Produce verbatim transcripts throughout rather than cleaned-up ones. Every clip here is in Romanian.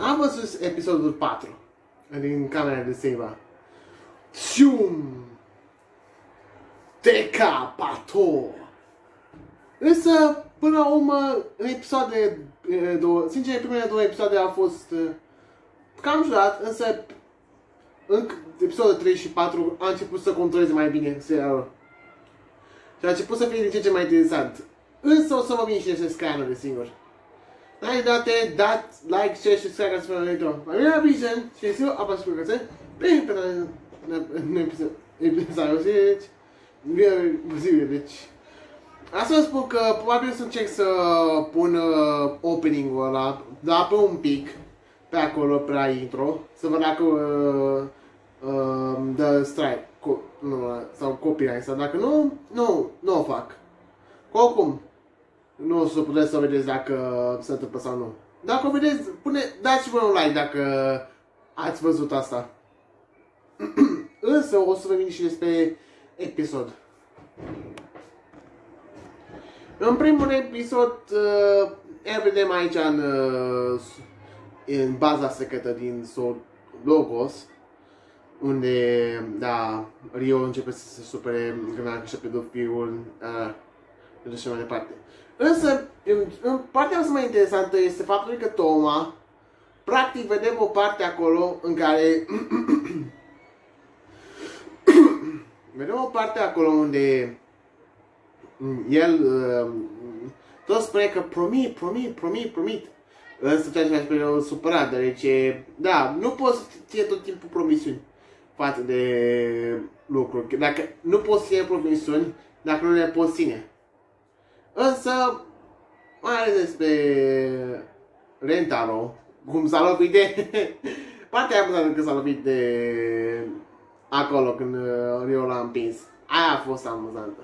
am văzut episodul patru din camera de Seiva. Cium! Decapator! Însă, până la urmă, în episoade două, sincer, primele două episoade au fost uh, cam jurat, însă în episodul trei și patru a început să controleze mai bine serialul. Și a început să fie din ce ce mai interesant. Însă o să vă vin și despre scanner de singur. N-ai date, dat, like, share și subscribe ca să fie la viitor. Mai bine la Vision și eu apăs pe cățe. Pe episodul zece. Deci asta vă spun că probabil să încerc să pun uh, opening-ul ăla, dar pe un pic, pe acolo, pe la intro, să văd dacă uh, uh, dă strike, co nu, sau copyright, sau dacă nu, nu, nu o fac. Oricum, nu o să puteți să vedeți dacă se întâmplă sau nu. Dacă o vedeți, pune, dați vă un like dacă ați văzut asta. Însă o să vă vin și despre episod. În primul episod, uh, îl vedem aici în, uh, în baza secretă din Soul Logos, unde, da, Rio începe să se supere când și pedofilul, uh, și mai departe. Însă, în, în partea asta mai interesantă este faptul că Toma, practic vedem o parte acolo în care vedem o parte acolo unde el uh, tot spune că promit, promit, promit, promit. Însă ceea ce spune el supărat, deoarece, da, nu poți să ție tot timpul promisiuni față de lucruri. Dacă nu poți ține promisiuni, dacă nu le poți ține. Însă, mai ales despre Rentaro, cum s-a lovit de partea aia amuzantă că s-a lovit de acolo când Rio l-a împins. Aia a fost amuzantă.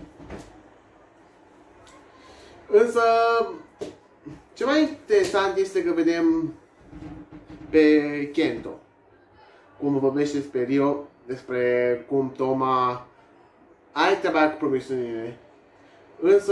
Însă, ce mai interesant este că vedem pe Kento cum vorbește despre Rio, despre cum Toma are treaba cu promisiunile. Însă,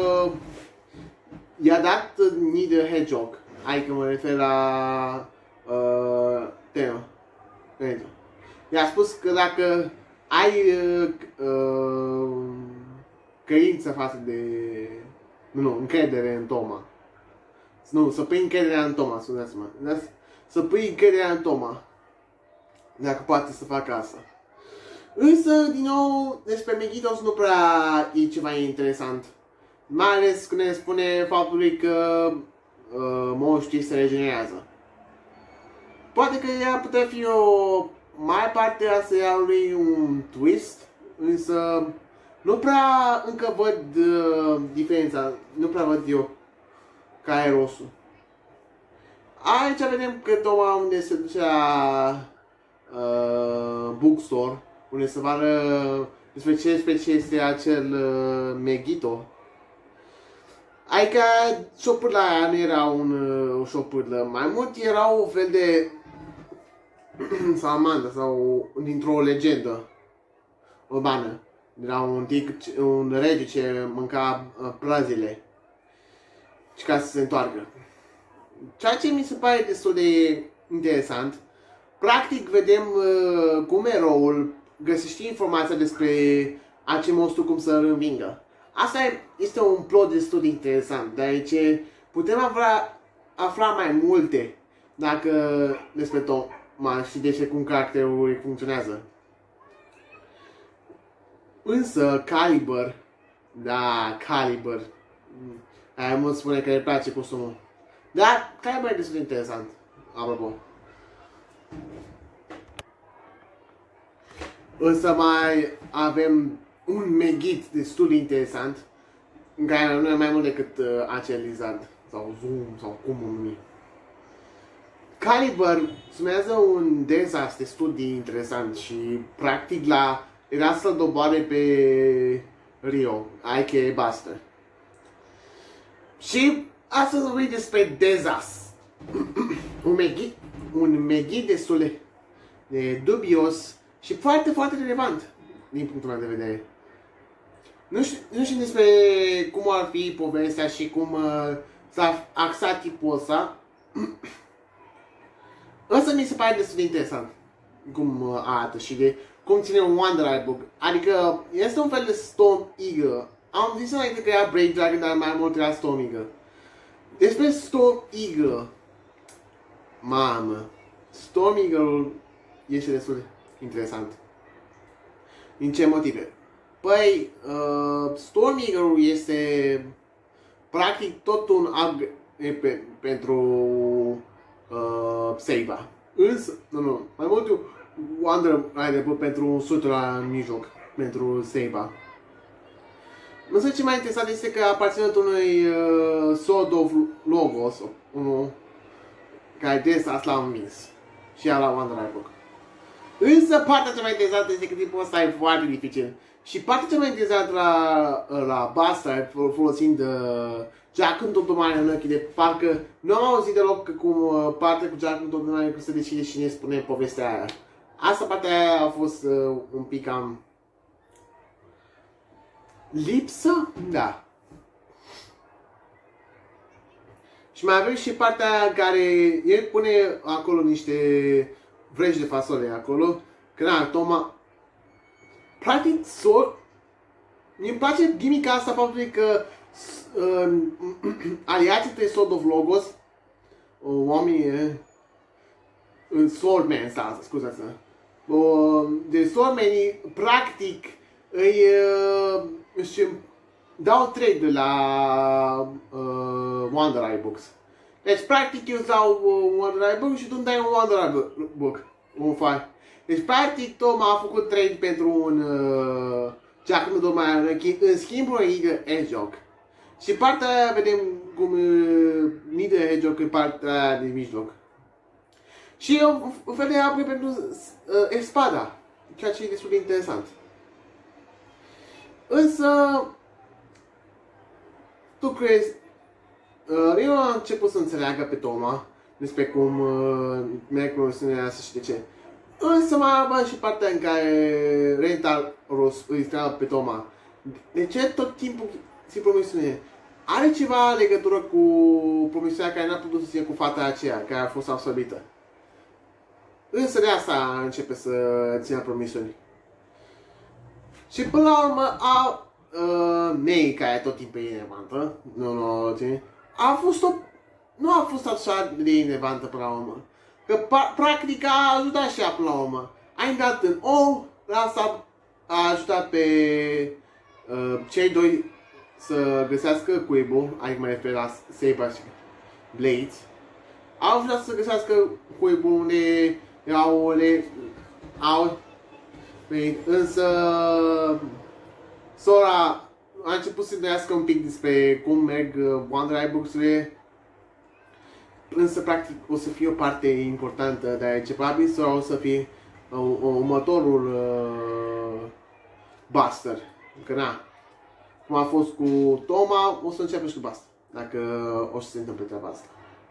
i-a dat Neither Hedgehog, adică mă refer la uh, Teno. I-a spus că dacă ai uh, uh, credință față de... Nu, nu, încredere în Toma. Nu, să pui încrederea în Toma, spuneți-mă. Să pui încrederea în Toma. Dacă poate să facă asta. Însă, din nou, despre Megitos nu prea e ceva interesant. Mai ales când ne spune faptului că uh, monștrii se regenerează. Poate că ea putea fi o mai parte a serialului, un twist, însă nu prea încă văd uh, diferența, nu prea văd eu care e rostul. Aici vedem că Toma unde se duce la uh, bookstore, unde se vadă despre ce, despre ce este acel uh, Megito. Adică șopârla aia nu era un, uh, o șopârlă, mai mult era un fel de salamandă sau dintr-o legendă urbană. Era un, tic, un rege ce mânca uh, plăzile și ca să se întoarcă. Ceea ce mi se pare destul de interesant. Practic vedem uh, cum eroul găsește informația despre acel monstru, cum să îl învingă. Asta este un plot destul de interesant, deoarece putem afla, afla mai multe dacă despre Toma și despre cum caracterul funcționează. Însă Caliber, da, Caliber, aia mult spune că îi place costumul. Dar Caliber e destul de interesant, apropo. Însă mai avem un Megit destul de interesant, în care nu e mai mult decât uh, acel lizard, sau zoom, sau cum o numi. Caliber sumează un dezastru destul de interesant și practic la era să-l doboare pe Rio, adică e Buster. Și astăzi vorbim despre dezastru. un Megit, un Megit destul de, de dubios și foarte, foarte relevant din punctul meu de vedere. Nu știu, nu știu despre cum ar fi povestea și cum uh, s-a axat tipul ăsta. Ăsta mi se pare destul de interesant. Cum arată și de cum ține un Wonder Eye Book. Adică este un fel de Storm Eagle. Am zis înainte că era Brave Dragon, dar mai mult era Storm Eagle. Despre Storm Eagle. Mamă. Storm Eagle este destul de interesant. Din ce motive? Păi, uh, Storm Eagle este practic tot un upgrade pe, pentru uh, Seiba. Însă, nu, nu, mai mult Wonder Eye Book pentru sutul la mijloc, pentru Seiba. Însă ce mai interesant este că aparține unui uh, Sword of Logos, unul care des asta l-a învins și ea la Wonder Eye Book. Însă partea cea mai interesantă este că tipul ăsta e foarte dificil. Și partea cea mai interesantă la, la Bastard, folosind uh, Jack în totul mai în ochii de parcă nu am auzit deloc că cum uh, partea cu Jack în totul mai cum se decide și ne spune povestea aia. Asta partea aia a fost uh, un pic cam lipsă? Da. Și mai avem și partea aia care el pune acolo niște vreci de fasole acolo. Că na, Toma practic, so, mi-mi place gimmick asta faptului că uh, aliații de Sword of Logos, uh, oamenii, uh, Swordman, asta, scuzați, uh, de Swordmanii, practic, îi, uh, știu, dau trade de la uh, Wonder Eye Books. Deci, practic, eu îți dau uh, Wonder Eye Book și tu îmi dai un Wonder Eye Book, un file. Deci, practic, Tom a făcut trade pentru un uh, Jack nu mai răchi, în schimb un Eagle Hedgehog. Și partea aia vedem cum uh, Eagle Hedgehog e partea aia din mijloc. Și un, un fel de apă pentru uh, Espada, ceea ce e destul de interesant. Însă, tu crezi, uh, eu am început să înțeleagă pe Toma despre cum uh, merg promisiunea asta și de ce. Însă mai avem și partea în care Rental Ross îi întreabă pe Toma. De ce tot timpul ții promisiune? Are ceva legătură cu promisiunea care n-a putut să ține cu fata aceea, care a fost absorbită? Însă de asta începe să țină promisiuni. Și până la urmă a uh, May, care tot timpul e inevantă, nu, nu, a fost o, nu a fost așa de inevantă până la urmă. Că practic a ajutat și ea până la urmă. A intrat în ou, asta a ajutat pe uh, cei doi să găsească cuibul, adică mă refer la Saber și Blades. Au ajutat să găsească cuibul unde erau le au însă sora a început să gândească un pic despre cum merg Wonder Eye Books-urile. Însă, practic, o să fie o parte importantă, deoarece probabil sora o să fie uh, următorul uh, Buster. Că na, cum a fost cu Toma, o să înceapă și cu Buster, dacă o să se întâmple treaba asta.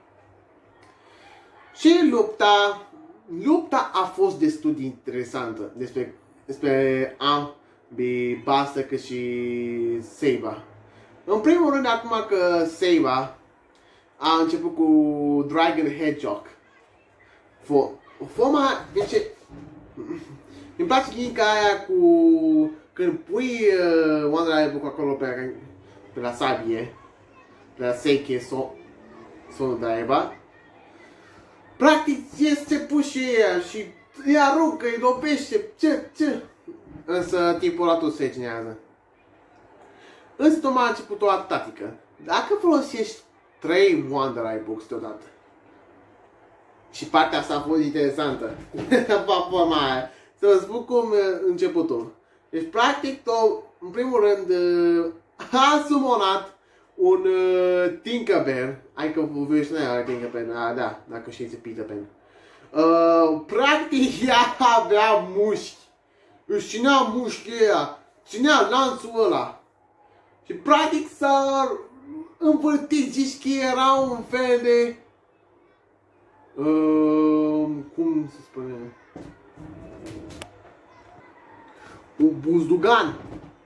Și lupta, lupta a fost destul de interesantă despre, despre ambii Buster cât și Seiba. În primul rând, acum că Seiba a început cu Dragon Hedgehog. Forma, deci, îmi place chimica aia cu când pui uh, Wonder Eye Book acolo pe, pe la sabie, pe la Seike, so, sonul de Eva. Practic este pus și ea și îi aruncă, îi lopește, ce, ce. Însă timpul ăla tot se regenerează. Însă tocmai a început o altă tactică. Dacă folosești trei Wonder Eye Books deodată. Și partea asta a fost interesantă. Forma aia. Să vă spun cum începutul. Deci, practic, tot, în primul rând, a sumonat un uh, Tinkerbell. Adică vorbește nu are Tinkerbell, da, da, dacă știți Peter Pan. Uh, practic, ea avea mușchi. Își ținea mușchii ăia. Ținea lanțul ăla. Și, practic, s-a învârtit, zici că era un fel de uh, cum se spune, un buzdugan.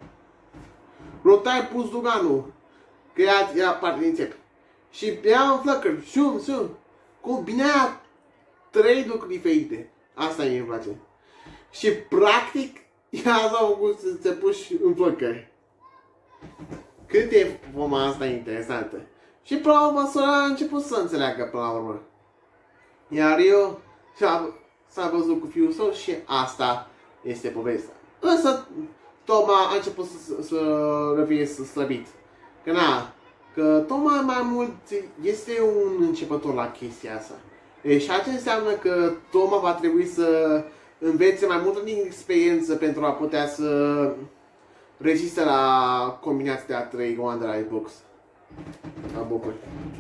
Rotai buzduganul, că ea era parte din țepi. Și era în flăcări, șum, șum, cum bine aia trei lucruri diferite. Asta mi-e place. Și practic, ea s-a făcut să se puși în flăcări. Cât e forma asta interesantă. Și până la urmă sora a început să înțeleagă până la urmă. Iar eu s-a văzut cu fiul său și asta este povestea. Însă Toma a început să, să rămâne slăbit. Că na, că Toma mai mult este un începător la chestia asta. Și asta înseamnă că Toma va trebui să învețe mai multă din experiență pentru a putea să reziste la combinația de a trei Wonder Eye Books. La bucuri.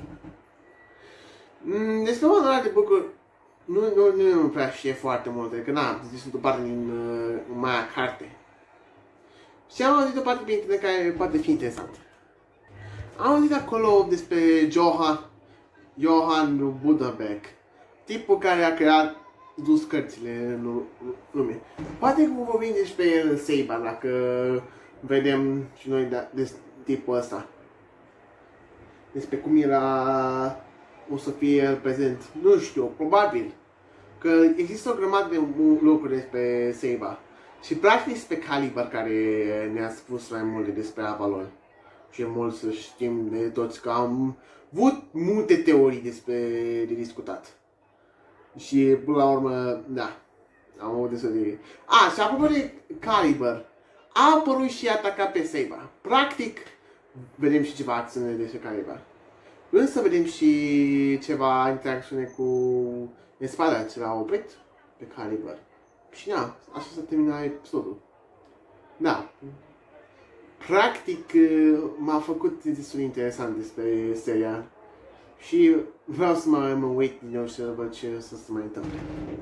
Despre Wonder Eye Books nu, nu, nu, nu prea știe foarte multe, că na, sunt o parte din uh, mai carte. Și am auzit o parte pe internet care poate fi interesant. Am auzit acolo despre Johann, Johann Buderbeck, tipul care a creat dus cărțile în lume. Poate că vorbim despre el în Seiba, dacă vedem și noi de, de tipul ăsta. Despre cum era o să fie el prezent. Nu știu, probabil. Că există o grămadă de lucruri despre Seiba. Și practic despre Caliber care ne-a spus mai multe despre Avalon. Și e mult să știm de toți că am avut multe teorii despre de discutat. Și până la urmă, da, am avut destul de... A, și apropo de Caliber, a apărut și atacat pe Seiba. Practic, vedem și ceva acțiune despre Caliber. Însă vedem și ceva interacțiune cu Espada, ce l-a oprit pe Caliber. Și da, așa s-a terminat episodul. Da. Practic, m-a făcut destul de interesant despre seria. Și vreau să mă, mă uit din nou și să văd ce să se mai întâmple.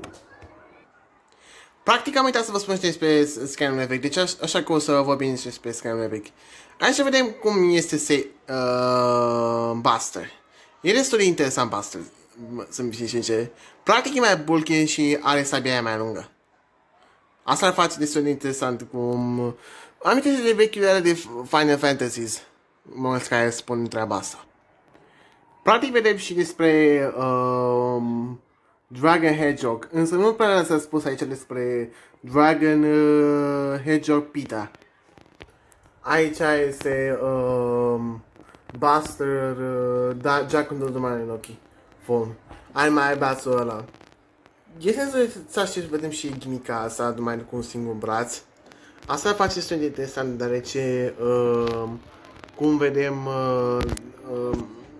Practic am uitat să vă spun despre Scanner Epic, deci aș, așa că o să vorbim despre Scanner Epic. Hai să vedem cum este se, uh, Buster. E destul de interesant Buster, să-mi fiți sincer. Practic e mai bulky și are sabia mai lungă. Asta ar face destul de interesant cum... Amintesc de vechiile de Final Fantasies, mulți care spun treaba asta. Practic vedem și despre um, Dragon Hedgehog, însă nu prea s-a spus aici despre Dragon uh, Hedgehog Pita. Aici este um, Buster, uh, da, Jack în două mari în ochii. Form. Are mai bațul ăla. Este să aștept să vedem și gimmica asta numai cu un singur braț. Asta face destul de interesant, deoarece uh, cum vedem uh, uh,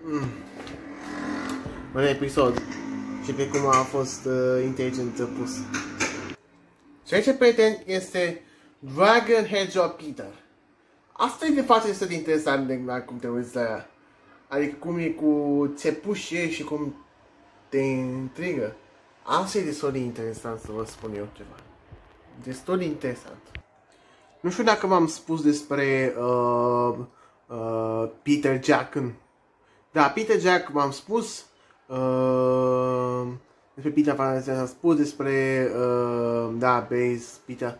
în episod și pe cum a fost uh, inteligent pus. Și aici, prieten, este Dragon Hedgehog Peter. Asta e de fapt destul de interesant de la cum te uiți la ea. Adică cum e cu țepușe și cum te intrigă. Asta e destul de interesant să vă spun eu ceva. Destul de interesant. Nu știu dacă v-am spus despre uh, uh, Peter Jack. Da, Peter Jack v-am spus. Uh, despre Peter v-am spus despre uh, da, Base, Peter.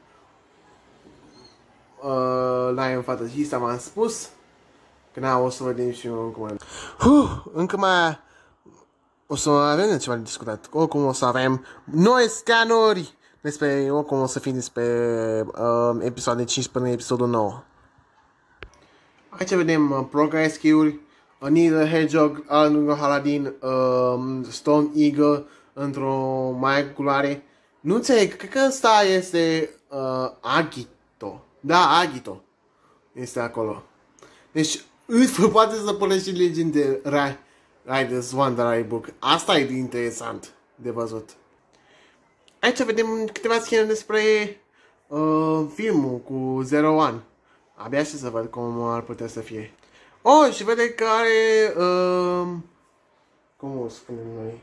Uh, Lion Fantasista v-am spus. Că na, o să vedem și eu cum. Huh, încă mai o să avem ceva de discutat. Oricum o să avem noi scanuri despre, oricum o să fim despre uh, episoade cinci până episodul nouă. Aici vedem uh, Progress Q-uri, Needle Hedgehog, lângă Haladin, uh, Stone Eagle într-o mai culoare. Nu înțeleg, cred că ăsta este uh, Agito. Da, Agito este acolo. Deci, poate să pălești Legend de Riders Wonder Eye Book. Asta e interesant de văzut. Aici vedem câteva scene despre uh, filmul cu Zero One. Abia și să văd cum ar putea să fie. Oh, și vede că are... Uh, cum o spunem noi?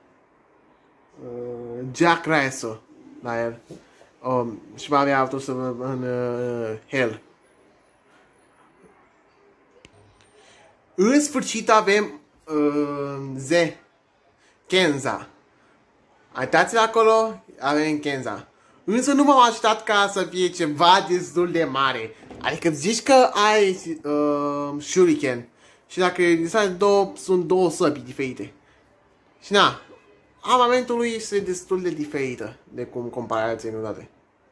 Uh, Jack Russell la el. Um, și va avea autos în uh, Hell. În sfârșit avem uh, Z. Kenza. Uitați-l acolo, avem Kenza. Însă nu m-am așteptat ca să fie ceva destul de mare. Adică zici că ai uh, Shuriken. Și dacă două, sunt două săbi diferite. Și na, armamentul lui este destul de diferită de cum comparației nu date.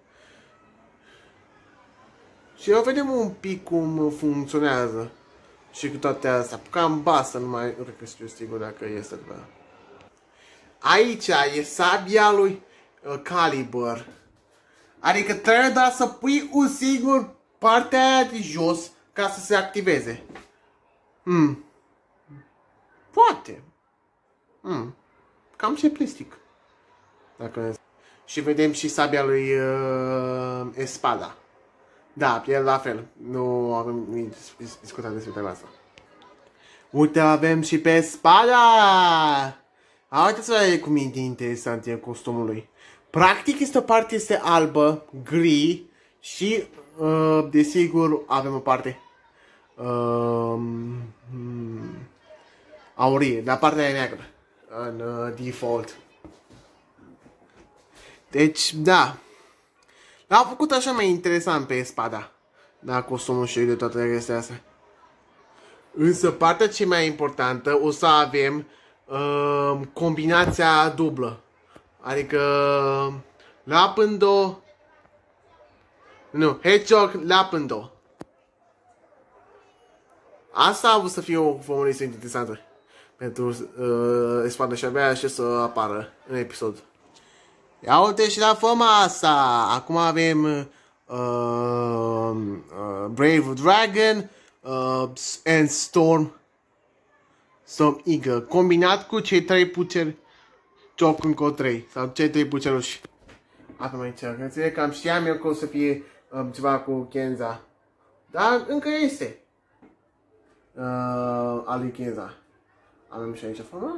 Și o vedem un pic cum funcționează și cu toate astea. Cam basă, nu mai știu sigur dacă este adevărat. Aici e sabia lui uh, Caliber. Adică trebuie doar să pui un singur partea aia de jos ca să se activeze. Hmm. Poate. Hmm. Cam simplistic. Dacă... Și vedem și sabia lui uh, Espada. Da, el la fel. Nu avem nici discutat despre treaba asta. Uite, avem și pe Espada! Haideți să vedem cum e interesant e costumul lui. Practic este o parte este albă, gri și uh, desigur avem o parte uh, aurie, dar partea e neagră în uh, default. Deci, da. L-au făcut așa mai interesant pe Espada. Da, costumul și de toate chestia astea. Însă partea cea mai importantă o să avem uh, combinația dublă. Adică Lapendo. Nu, Hedgehog Lapendo. Asta o să fie o formulă interesantă pentru uh, Espada și abia așa să apară în episod. Ia uite și la forma asta. Acum avem uh, uh, Brave Dragon uh, and Storm Storm Eagle combinat cu cei trei puceri Joc încă trei sau cei trei puceruși. Acum aici, că cam știam eu că o să fie um, ceva cu Kenza. Dar încă este uh, al lui Kenza. Avem și aici forma.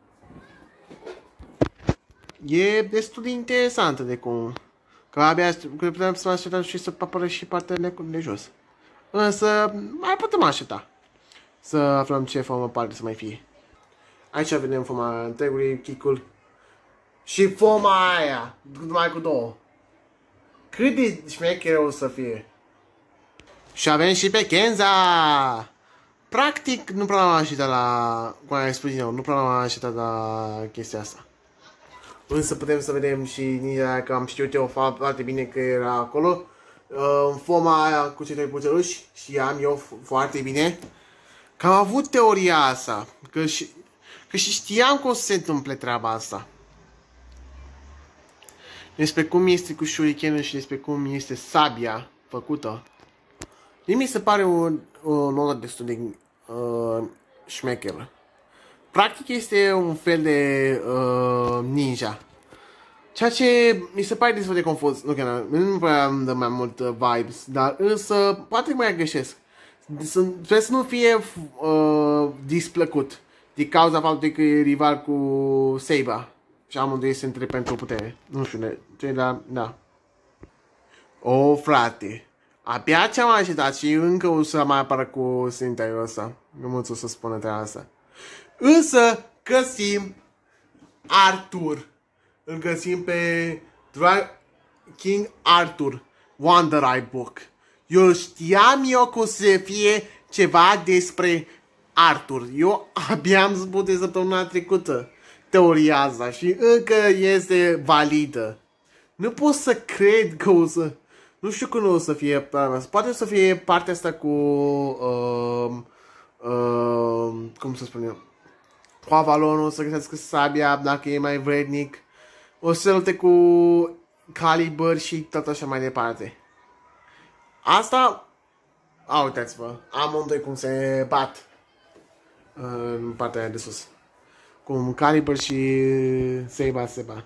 E destul de interesantă de cum. Că abia că putem să așteptăm și să apără și partea de, de jos. Însă mai putem aștepta să aflăm ce formă parte să mai fie. Aici vedem forma întregului, chicul. Și forma aia, numai cu două. Cât de șmecher o să fie. Și avem și pe Kenza. Practic, nu prea m-am așteptat la... Cum ai spus eu, nu prea m-am așteptat la chestia asta. Însă putem să vedem și nici că am știut eu foarte bine că era acolo. În forma aia cu cei trei puțeluși și am eu foarte bine. Că am avut teoria asta. Că și, că și știam că o să se întâmple treaba asta. Despre cum este cu shurikenul și despre cum este sabia făcută. Mi se pare o, o notă destul de uh, șmecheră. Practic este un fel de uh, ninja. Ceea ce mi se pare destul de confuz. Nu, chiar, nu prea îmi dă mai mult uh, vibes. Dar însă poate mai greșesc. Trebuie să nu fie uh, displăcut. Din cauza faptului că e rival cu Seiba. Și amândoi se întreb pentru putere. Nu știu, ce da, da. O, frate. Abia ce-am așteptat și încă o să mai apară cu Sentai-ul ăsta. Nu mă o să spună treaba asta. Însă, găsim Arthur. Îl găsim pe Dra King Arthur. Wonder Eye Book. Eu știam eu că o să fie ceva despre Arthur. Eu abia am spus de săptămâna trecută teoria asta și încă este validă. Nu pot să cred că o să... Nu știu când o să fie... Poate o să fie partea asta cu... Uh, uh, cum să spun eu? Cu Avalon o să găsească sabia dacă e mai vrednic. O să lupte cu Caliber și tot așa mai departe. Asta... A, uitați-vă. Amândoi cum se bat în partea de sus. Cum Caliber și Seiba Seba.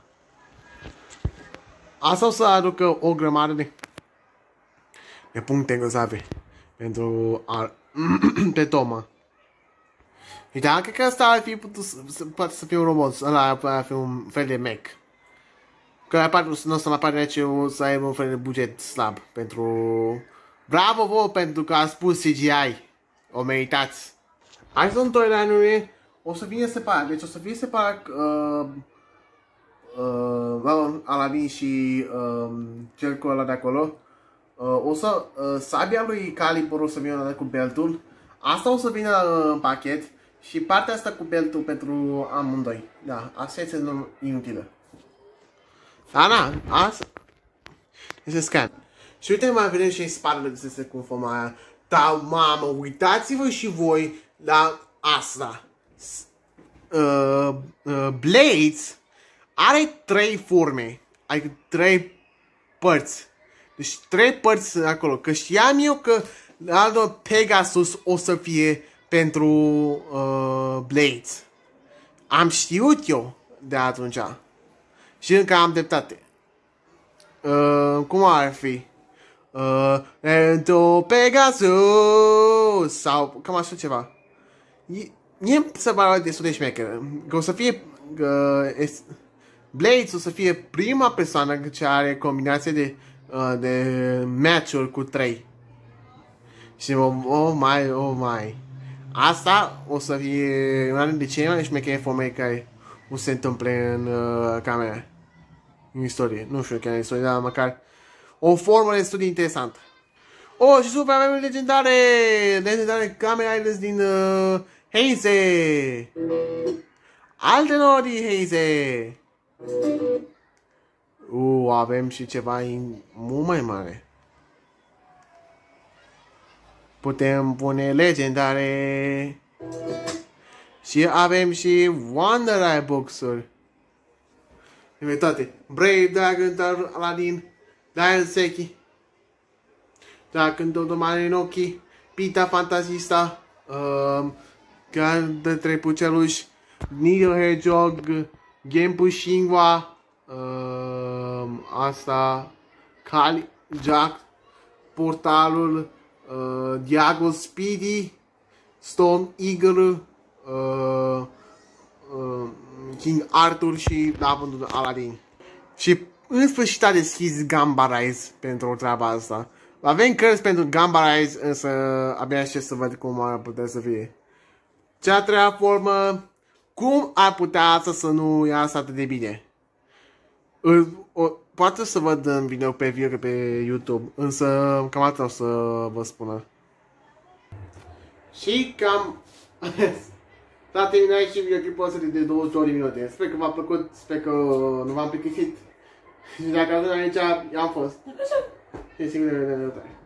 Asta o să aducă o grămadă de, de puncte grozave pentru a, pe Toma. Și da, cred că asta ar fi putut să, poate să fie un robot, ăla ar fi un fel de mech. Că apare, nu o să apare aici, o să aibă un fel de buget slab pentru... Bravo vouă pentru că a spus C G I. O meritați. Hai să storyline-urile o să fie separat. Deci o să fie separat uh, uh, Aladdin și uh, cel cu ăla de acolo. Uh, o să, uh, sabia lui Caliber o să vină cu beltul. Asta o să vină uh, în pachet. Și partea asta cu beltul pentru amândoi. Da, asta este inutilă. Da, na, asta. Este scan. Și uite, mai vedem și în spatele de se cu forma aia. Dar, mamă, uitați-vă și voi la asta. Uh, uh, Blades are trei forme. Adică trei părți. Deci trei părți sunt acolo. Că știam eu că Aldo Pegasus o să fie pentru uh, Blades. Am știut eu de atunci. Și încă am dreptate. Uh, cum ar fi? Uh, Aldo Pegasus sau cam așa ceva. Mie se pare destul de șmecheră. Că o să fie uh, Blades o să fie prima persoană ce are combinație de uh, de match-uri cu trei. Și oh, oh my, oh my. Asta o să fie una dintre cele mai șmechere forme care o să se întâmple în uh, camera. În istorie. Nu știu chiar în istorie, dar măcar o formă destul de interesantă. Oh, și super avem legendare! Legendare Camera Islands din uh, Haze! Alte nori Haze! Uh, avem și ceva mult mai mare. Putem pune legendare. Și avem și Wonder Eye Books-uri. Toate. Brave Dragon, Aladdin, Dial Seki, Dragon Dodomare în ochii, Pita Fantasista, uh, Gard trei Puceluși, Needle Hedgehog, Genpu Shingwa, uh, asta, Kali, Jack, Portalul, uh, Diago Speedy, Storm Eagle, uh, uh, King Arthur și da, Aladdin. Și în sfârșit a deschis Gamba Rise pentru treaba asta. Avem cărți pentru Gamba Rise, însă abia aștept să văd cum ar putea să fie. Cea treia formă, cum ar putea asta să nu iasă atât de bine? O, poate să văd în video pe video pe YouTube, însă cam atât o să vă spună. Și cam s-a terminat și videoclipul ăsta de douăzeci de minute. Sper că v-a plăcut, sper că nu v-am plictisit. Și dacă ați aici, am fost. Și sigur de vedere.